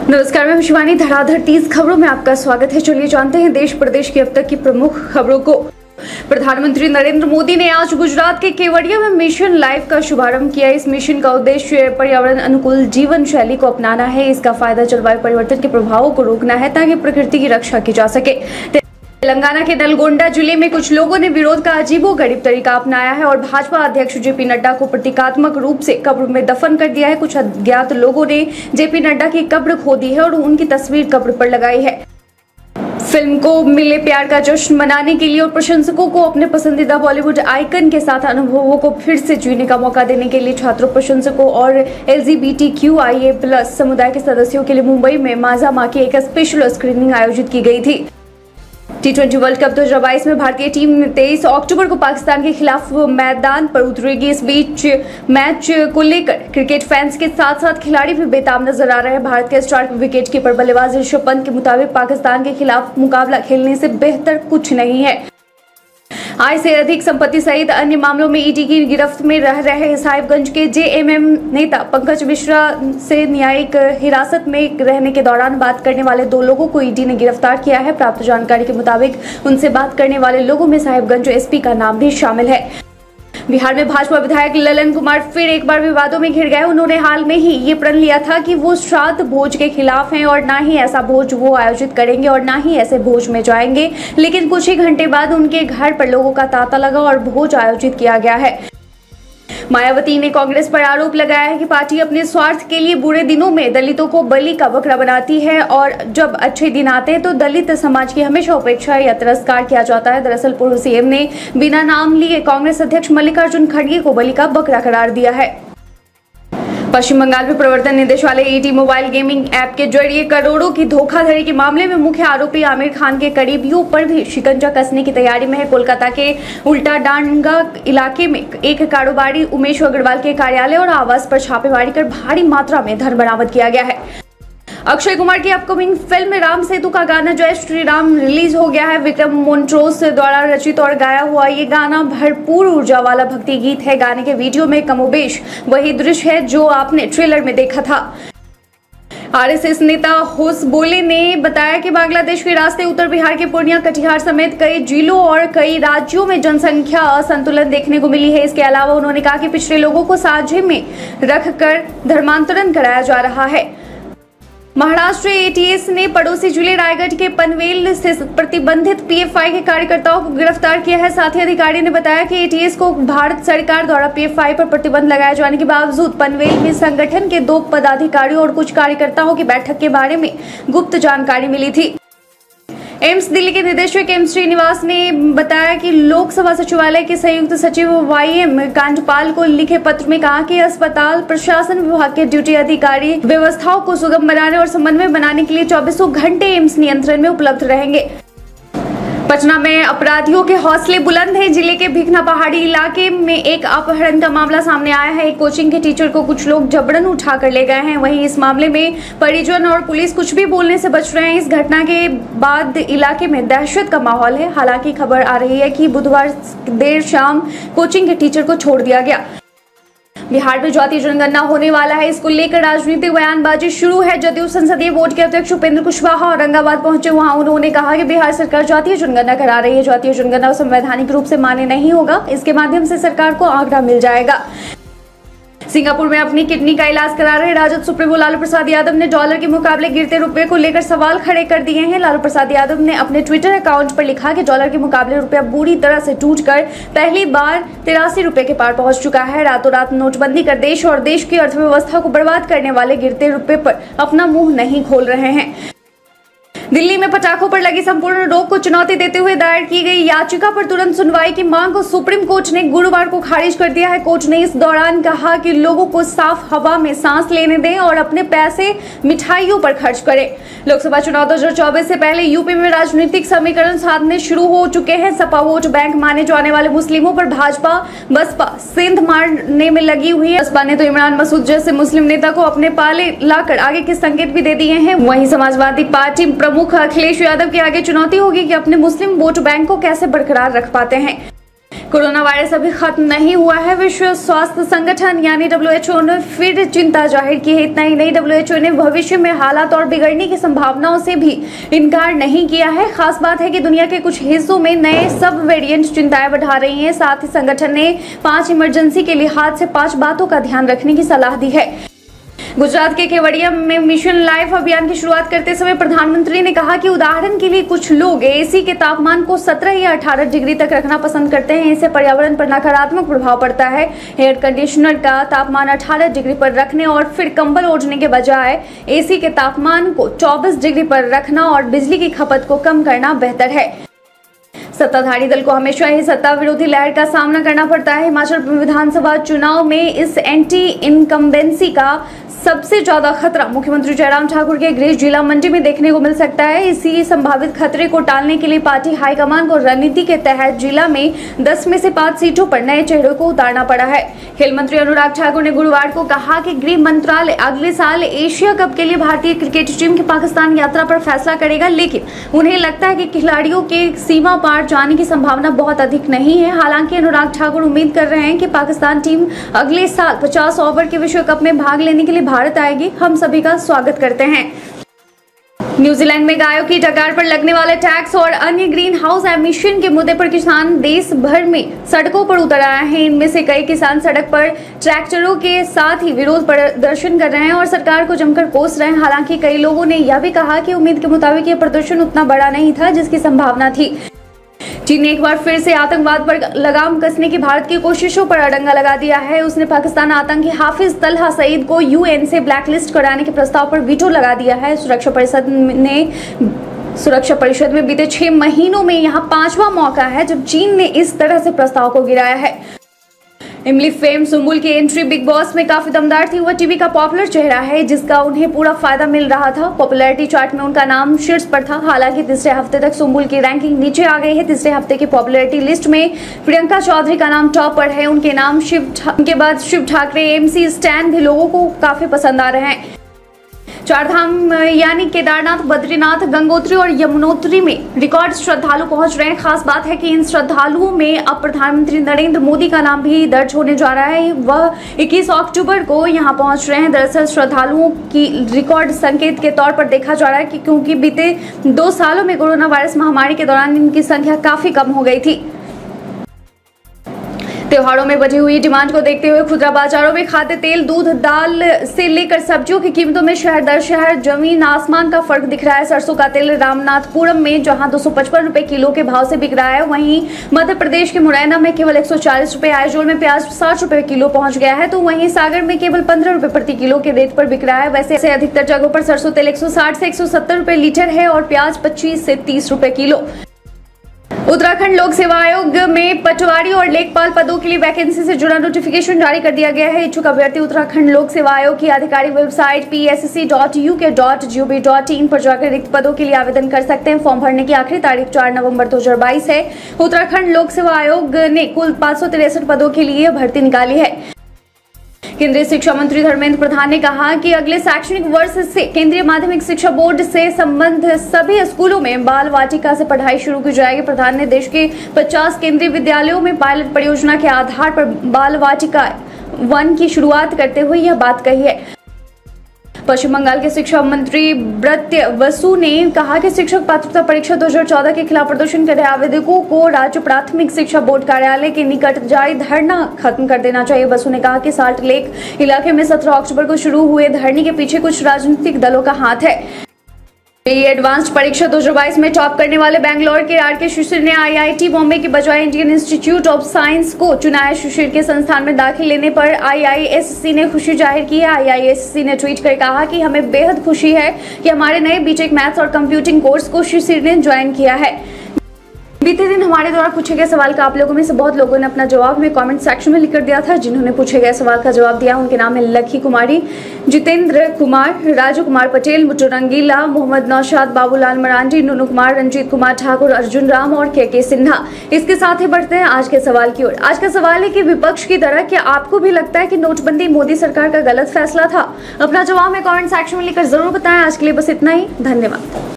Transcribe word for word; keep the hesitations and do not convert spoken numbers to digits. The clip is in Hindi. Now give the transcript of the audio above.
नमस्कार, मैं शिवानी। धड़ाधड़ तीस खबरों में आपका स्वागत है। चलिए जानते हैं देश प्रदेश की अब तक की प्रमुख खबरों को। प्रधानमंत्री नरेंद्र मोदी ने आज गुजरात के केवड़िया में मिशन लाइफ का शुभारंभ किया। इस मिशन का उद्देश्य पर्यावरण अनुकूल जीवन शैली को अपनाना है। इसका फायदा जलवायु परिवर्तन के प्रभावों को रोकना है ताकि प्रकृति की रक्षा की जा सके। तेलंगाना के नलगोंडा जिले में कुछ लोगों ने विरोध का अजीबोगरीब तरीका अपनाया है और भाजपा अध्यक्ष जेपी नड्डा को प्रतीकात्मक रूप से कब्र में दफन कर दिया है। कुछ अज्ञात लोगों ने जेपी नड्डा की कब्र खोदी है और उनकी तस्वीर कब्र पर लगाई है। फिल्म को मिले प्यार का जश्न मनाने के लिए और प्रशंसकों को अपने पसंदीदा बॉलीवुड आइकन के साथ अनुभवों को फिर से जीने का मौका देने के लिए छात्रों, प्रशंसकों और L G B T Q I A plus समुदाय के सदस्यों के लिए मुंबई में माजा मां की एक स्पेशल स्क्रीनिंग आयोजित की गई थी। टी ट्वेंटी वर्ल्ड कप दो हज़ार बाईस में भारतीय टीम तेईस अक्टूबर को पाकिस्तान के खिलाफ मैदान पर उतरेगी। इस बीच मैच को लेकर क्रिकेट फैंस के साथ साथ खिलाड़ी भी बेताब नजर आ रहे हैं। भारत के स्टार विकेट कीपर बल्लेबाज ऋषभ पंत के मुताबिक पाकिस्तान के खिलाफ मुकाबला खेलने से बेहतर कुछ नहीं है। आय से अधिक संपत्ति सहित अन्य मामलों में ईडी की गिरफ्त में रह रहे साहिबगंज के जे एम एम नेता पंकज मिश्रा से न्यायिक हिरासत में रहने के दौरान बात करने वाले दो लोगों को ईडी ने गिरफ्तार किया है। प्राप्त जानकारी के मुताबिक उनसे बात करने वाले लोगों में साहिबगंज एस पी का नाम भी शामिल है। बिहार में भाजपा विधायक ललन कुमार फिर एक बार विवादों में घिर गए। उन्होंने हाल में ही ये प्रण लिया था कि वो श्राद्ध भोज के खिलाफ हैं और ना ही ऐसा भोज वो आयोजित करेंगे और ना ही ऐसे भोज में जाएंगे। लेकिन कुछ ही घंटे बाद उनके घर पर लोगों का तांता लगा और भोज आयोजित किया गया है। मायावती ने कांग्रेस पर आरोप लगाया है कि पार्टी अपने स्वार्थ के लिए बुरे दिनों में दलितों को बलि का बकरा बनाती है और जब अच्छे दिन आते हैं तो दलित समाज की हमेशा उपेक्षा या तिरस्कार किया जाता है। दरअसल पूर्व सी एम ने बिना नाम लिए कांग्रेस अध्यक्ष मल्लिकार्जुन खड़गे को बलि का बकरा करार दिया है। पश्चिम बंगाल में प्रवर्तन निदेशालय ईडी मोबाइल गेमिंग ऐप के जरिए करोड़ों की धोखाधड़ी के मामले में मुख्य आरोपी आमिर खान के करीबियों पर भी शिकंजा कसने की तैयारी में है। कोलकाता के उल्टा डांगा इलाके में एक कारोबारी उमेश अग्रवाल के कार्यालय और आवास पर छापेमारी कर भारी मात्रा में धन बरामद किया गया है। अक्षय कुमार की अपकमिंग फिल्म राम सेतु का गाना जय श्री राम रिलीज हो गया है। विक्रम मोन्ट्रोस द्वारा रचित और गाया हुआ ये गाना भरपूर ऊर्जा वाला भक्ति गीत है। गाने के वीडियो में कमोबेश वही दृश्य है जो आपने ट्रेलर में देखा था। आर एस एस नेता होस बोले ने बताया कि बांग्लादेश के रास्ते उत्तर बिहार के पूर्णिया, कटिहार समेत कई जिलों और कई राज्यों में जनसंख्या असंतुलन देखने को मिली है। इसके अलावा उन्होंने कहा कि पिछड़े लोगों को साझे में रखकर धर्मांतरण कराया जा रहा है। महाराष्ट्र ए टी एस ने पड़ोसी जिले रायगढ़ के पनवेल से प्रतिबंधित पी एफ आई के कार्यकर्ताओं को गिरफ्तार किया है। साथ ही अधिकारी ने बताया कि ए टी एस को भारत सरकार द्वारा पी एफ आई पर प्रतिबंध लगाए जाने के बावजूद पनवेल में संगठन के दो पदाधिकारियों और कुछ कार्यकर्ताओं की बैठक के बारे में गुप्त जानकारी मिली थी। एम्स दिल्ली के निदेशक एम श्रीनिवास ने बताया कि लोकसभा सचिवालय के संयुक्त सचिव वाई एम कांडपाल को लिखे पत्र में कहा कि अस्पताल प्रशासन विभाग के ड्यूटी अधिकारी व्यवस्थाओं को सुगम बनाने और समन्वय बनाने के लिए चौबीसों घंटे एम्स नियंत्रण में उपलब्ध रहेंगे। पटना में अपराधियों के हौसले बुलंद हैं। जिले के भिखना पहाड़ी इलाके में एक अपहरण का मामला सामने आया है। एक कोचिंग के टीचर को कुछ लोग जबरन उठा कर ले गए हैं। वहीं इस मामले में परिजन और पुलिस कुछ भी बोलने से बच रहे हैं। इस घटना के बाद इलाके में दहशत का माहौल है। हालांकि खबर आ रही है कि बुधवार देर शाम कोचिंग के टीचर को छोड़ दिया गया। बिहार में जातीय जनगणना होने वाला है। इसको लेकर राजनीतिक बयानबाजी शुरू है। जदयू संसदीय बोर्ड के अध्यक्ष उपेंद्र कुशवाहा औरंगाबाद पहुंचे। वहां उन्होंने कहा कि बिहार सरकार जातीय जनगणना करा रही है। जातीय जनगणना संवैधानिक रूप से मान्य नहीं होगा। इसके माध्यम से सरकार को आंकड़ा मिल जाएगा। सिंगापुर में अपनी किडनी का इलाज करा रहे राजद सुप्रीमो लालू प्रसाद यादव ने डॉलर के मुकाबले गिरते रुपए को लेकर सवाल खड़े कर दिए हैं। लालू प्रसाद यादव ने अपने ट्विटर अकाउंट पर लिखा कि डॉलर के मुकाबले रुपया बुरी तरह से टूटकर पहली बार तिरासी रुपए के पार पहुंच चुका है। रातों रात नोटबंदी कर देश और देश की अर्थव्यवस्था को बर्बाद करने वाले गिरते रुपए पर अपना मुंह नहीं खोल रहे हैं। दिल्ली में पटाखों पर लगी संपूर्ण रोक को चुनौती देते हुए दायर की गई याचिका पर तुरंत सुनवाई की मांग को सुप्रीम कोर्ट ने गुरुवार को खारिज कर दिया है। कोर्ट ने इस दौरान कहा कि लोगों को साफ हवा में सांस लेने दें और अपने पैसे मिठाइयों पर खर्च करें। लोकसभा चुनाव दो हज़ार चौबीस से पहले यूपी में राजनीतिक समीकरण साधने शुरू हो चुके हैं। सपा वोट बैंक माने जाने वाले मुस्लिमों पर भाजपा बसपा सेंध मारने में लगी हुई है। बसपा ने तो इमरान मसूद जैसे मुस्लिम नेता को अपने पाले लाकर आगे के संकेत भी दे दिए हैं। वहीं समाजवादी पार्टी प्रमुख अखिलेश यादव के आगे चुनौती होगी कि अपने मुस्लिम वोट बैंक को कैसे बरकरार रख पाते हैं। कोरोना वायरस अभी खत्म नहीं हुआ है। विश्व स्वास्थ्य संगठन यानी डब्ल्यू एच ओ ने फिर चिंता जाहिर की है। इतना ही नहीं, डब्ल्यू एच ओ ने भविष्य में हालात और बिगड़ने की संभावनाओं से भी इनकार नहीं किया है। खास बात है कि दुनिया के कुछ हिस्सों में नए सब वेरिएंट चिंताएं बढ़ा रही हैं। साथ ही संगठन ने पांच इमरजेंसी के लिहाज से पांच बातों का ध्यान रखने की सलाह दी है। गुजरात के केवड़िया में मिशन लाइफ अभियान की शुरुआत करते समय प्रधानमंत्री ने कहा कि उदाहरण के लिए कुछ लोग एसी के तापमान को सत्रह या अठारह डिग्री तक रखना पसंद करते हैं। इससे पर्यावरण पर नकारात्मक प्रभाव पड़ता है। एयर कंडीशनर का तापमान अठारह डिग्री पर रखने और फिर कंबल ओढ़ने के बजाय एसी के तापमान को चौबीस डिग्री पर रखना और बिजली की खपत को कम करना बेहतर है। सत्ताधारी दल को हमेशा ही सत्ता विरोधी लहर का सामना करना पड़ता है। हिमाचल विधानसभा चुनाव में इस एंटी इनकम्बेंसी का सबसे ज्यादा खतरा मुख्यमंत्री जयराम ठाकुर के गृह जिला मंडी में देखने को मिल सकता है। इसी संभावित खतरे को टालने के लिए पार्टी हाईकमान को रणनीति के तहत जिला में दस में से पांच सीटों पर नए चेहरों को उतारना पड़ा है। खेल मंत्री अनुराग ठाकुर ने गुरुवार को कहा कि गृह मंत्रालय अगले साल एशिया कप के लिए भारतीय क्रिकेट टीम की पाकिस्तान यात्रा पर फैसला करेगा, लेकिन उन्हें लगता है कि खिलाड़ियों के सीमा पार जाने की संभावना बहुत अधिक नहीं है। हालांकि अनुराग ठाकुर उम्मीद कर रहे हैं कि पाकिस्तान टीम अगले साल पचास ओवर के विश्व कप में भाग लेने के लिए भारत आएगी। हम सभी का स्वागत करते हैं। न्यूजीलैंड में गायों की टकार पर लगने वाले टैक्स और अन्य ग्रीन हाउस एमिशन के मुद्दे पर किसान देश भर में सड़कों पर उतर आए हैं। इनमें से कई किसान सड़क पर ट्रैक्टरों के साथ ही विरोध प्रदर्शन कर रहे हैं और सरकार को जमकर कोस रहे हैं। हालांकि कई लोगों ने यह भी कहा कि उम्मीद के मुताबिक यह प्रदर्शन उतना बड़ा नहीं था जिसकी संभावना थी। चीन ने एक बार फिर से आतंकवाद पर लगाम कसने की भारत की कोशिशों पर अड़ंगा लगा दिया है। उसने पाकिस्तान आतंकी हाफिज तलहा सईद को यूएन से ब्लैकलिस्ट कराने के प्रस्ताव पर वीटो लगा दिया है। सुरक्षा परिषद ने सुरक्षा परिषद में बीते छह महीनों में यहां पांचवा मौका है जब चीन ने इस तरह से प्रस्ताव को गिराया है। इमली फेम सुम्बुल की एंट्री बिग बॉस में काफी दमदार थी। वह टीवी का पॉपुलर चेहरा है जिसका उन्हें पूरा फायदा मिल रहा था। पॉपुलैरिटी चार्ट में उनका नाम शीर्ष पर था। हालांकि तीसरे हफ्ते तक सुम्बुल की रैंकिंग नीचे आ गई है। तीसरे हफ्ते की पॉपुलैरिटी लिस्ट में प्रियंका चौधरी का नाम टॉप पर है। उनके नाम शिव उनके बाद शिव ठाकरे, एमसी स्टैन भी लोगों को काफी पसंद आ रहे हैं। चार धाम यानी केदारनाथ, बद्रीनाथ, गंगोत्री और यमुनोत्री में रिकॉर्ड श्रद्धालु पहुंच रहे हैं। खास बात है कि इन श्रद्धालुओं में अब प्रधानमंत्री नरेंद्र मोदी का नाम भी दर्ज होने जा रहा है। वह इक्कीस अक्टूबर को यहां पहुंच रहे हैं। दरअसल श्रद्धालुओं की रिकॉर्ड संकेत के तौर पर देखा जा रहा है कि क्योंकि बीते दो सालों में कोरोना वायरस महामारी के दौरान इनकी संख्या काफी कम हो गई थी। त्योहारों में बढ़ी हुई डिमांड को देखते हुए खुदरा बाजारों में खाद्य तेल, दूध, दाल से लेकर सब्जियों की कीमतों में शहर दर शहर जमीन आसमान का फर्क दिख रहा है। सरसों का तेल रामनाथपुरम में जहां दो सौ पचपन रुपए किलो के भाव से बिक रहा है, वहीं मध्य प्रदेश के मुरैना में केवल एक सौ चालीस रुपए, आइजोल में प्याज साठ रुपए किलो पहुंच गया है, तो वहीं सागर में केवल पंद्रह रुपए प्रति किलो के रेट पर बिक रहा है। वैसे अधिकतर जगहों पर सरसों तेल एक सौ साठ से एक सौ सत्तर रुपए लीटर है और प्याज पच्चीस से तीस रुपए किलो। उत्तराखंड लोक सेवा आयोग में पटवारी और लेखपाल पदों के लिए वैकेंसी से जुड़ा नोटिफिकेशन जारी कर दिया गया है। इच्छुक अभ्यर्थी उत्तराखंड लोक सेवा आयोग की आधिकारिक website P S C dot U K dot G O V dot I पर जाकर रिक्त पदों के लिए आवेदन कर सकते हैं। फॉर्म भरने की आखिरी तारीख चार नवंबर दो हजार बाईस है। उत्तराखंड लोक सेवा आयोग ने कुल पाँच सौ तिरसठ पदों के लिए भर्ती निकाली है। केंद्रीय शिक्षा मंत्री धर्मेंद्र प्रधान ने कहा कि अगले शैक्षणिक वर्ष से केंद्रीय माध्यमिक शिक्षा बोर्ड से संबंध सभी स्कूलों में बाल वाटिका से पढ़ाई शुरू की जाएगी। प्रधान ने देश के पचास केंद्रीय विद्यालयों में पायलट परियोजना के आधार पर बाल वाटिका वन की शुरुआत करते हुए यह बात कही है। पश्चिम बंगाल के शिक्षा मंत्री ब्रत्य बसु ने कहा कि शिक्षक पात्रता परीक्षा दो हजार चौदह के खिलाफ प्रदर्शन कर रहे आवेदकों को राज्य प्राथमिक शिक्षा बोर्ड कार्यालय के निकट जारी धरना खत्म कर देना चाहिए। बसु ने कहा कि साल्ट लेक इलाके में सत्रह अक्टूबर को शुरू हुए धरने के पीछे कुछ राजनीतिक दलों का हाथ है। एडवांस्ड परीक्षा दो हजार बाईस में टॉप करने वाले बेंगलोर के आर के शिशिर ने आई आई टी बॉम्बे की बजाय इंडियन इंस्टीट्यूट ऑफ साइंस को चुना है। शिशिर के संस्थान में दाखिल लेने पर आई आई एस सी ने खुशी जाहिर की है। आई आई एस सी ने ट्वीट कर कहा कि हमें बेहद खुशी है कि हमारे नए बीटेक मैथ्स और कंप्यूटिंग कोर्स को शिशिर ने ज्वाइन किया है। बीते दिन हमारे द्वारा पूछे गए सवाल का आप लोगों में से बहुत लोगों ने अपना जवाब में कमेंट सेक्शन में लिखकर दिया था। जिन्होंने पूछे गए सवाल का जवाब दिया उनके नाम है लकी कुमारी, जितेंद्र कुमार, राजू कुमार पटेल, मुट्टू रंगीला, मोहम्मद नौशाद, बाबूलाल मरांडी, नुनू कुमार, रंजीत कुमार ठाकुर, अर्जुन राम और के के सिन्हा। इसके साथ ही बढ़ते हैं आज के सवाल की ओर। आज का सवाल है कि विपक्ष की तरह क्या आपको भी लगता है कि नोटबंदी मोदी सरकार का गलत फैसला था? अपना जवाब में कमेंट सेक्शन में लिखकर जरूर बताएं। आज के लिए बस इतना ही, धन्यवाद।